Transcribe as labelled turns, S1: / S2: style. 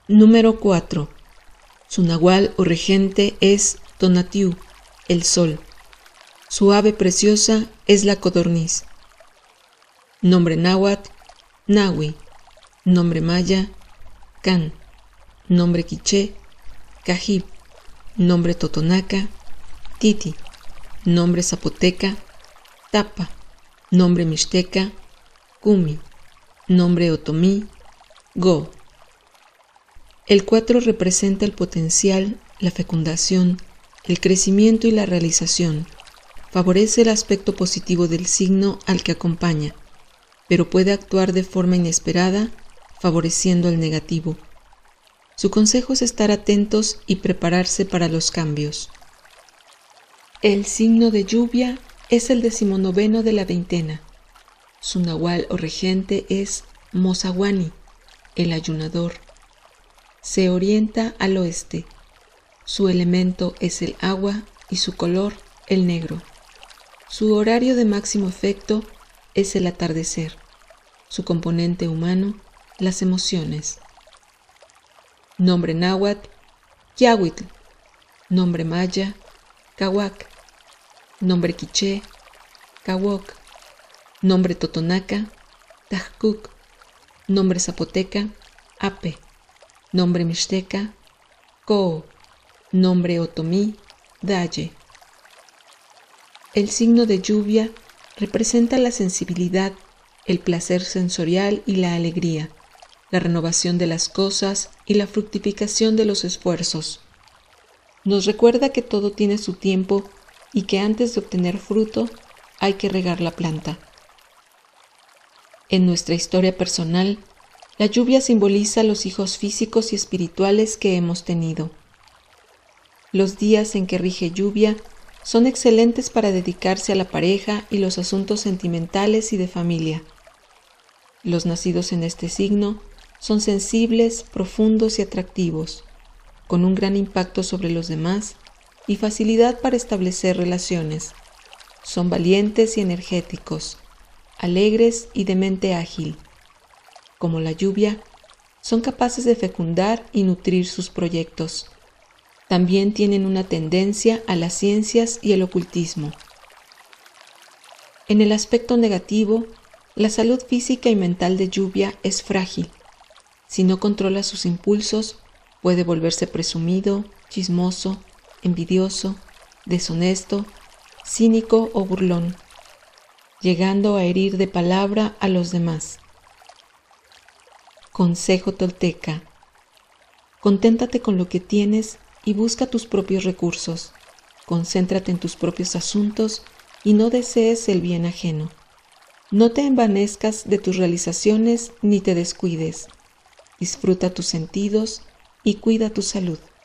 S1: Número 4. Su nahual o regente es Tonatiuh, el sol. Su ave preciosa es la codorniz. Nombre náhuatl, Nahui. Nombre maya, Can. Nombre quiché, Cajib. Nombre totonaca, Titi. Nombre zapoteca, Tapa. Nombre mixteca, Cumi. Nombre otomí, Go. El 4 representa el potencial, la fecundación, el crecimiento y la realización. Favorece el aspecto positivo del signo al que acompaña, pero puede actuar de forma inesperada, favoreciendo el negativo. Su consejo es estar atentos y prepararse para los cambios. El signo de lluvia es el 19º de la veintena. Su nahual o regente es Mozahuani, el ayunador. Se orienta al oeste. Su elemento es el agua y su color el negro. Su horario de máximo efecto es el atardecer. Su componente humano, las emociones. Nombre náhuatl, Quiahuitl. Nombre maya, Cahuac. Nombre quiché, Cahuoc. Nombre totonaca, Tajcuc. Nombre zapoteca, Ape. Nombre mixteca, Coo. Nombre otomí, Daye. El signo de lluvia representa la sensibilidad, el placer sensorial y la alegría, la renovación de las cosas y la fructificación de los esfuerzos. Nos recuerda que todo tiene su tiempo y que antes de obtener fruto hay que regar la planta. En nuestra historia personal, la lluvia simboliza los hijos físicos y espirituales que hemos tenido. Los días en que rige lluvia son excelentes para dedicarse a la pareja y los asuntos sentimentales y de familia. Los nacidos en este signo son sensibles, profundos y atractivos, con un gran impacto sobre los demás y facilidad para establecer relaciones. Son valientes y energéticos, alegres y de mente ágil. Como la lluvia, son capaces de fecundar y nutrir sus proyectos. También tienen una tendencia a las ciencias y el ocultismo. En el aspecto negativo, la salud física y mental de lluvia es frágil. Si no controla sus impulsos, puede volverse presumido, chismoso, envidioso, deshonesto, cínico o burlón, llegando a herir de palabra a los demás. Consejo tolteca: conténtate con lo que tienes y busca tus propios recursos. Concéntrate en tus propios asuntos y no desees el bien ajeno. No te envanezcas de tus realizaciones ni te descuides. Disfruta tus sentidos y cuida tu salud.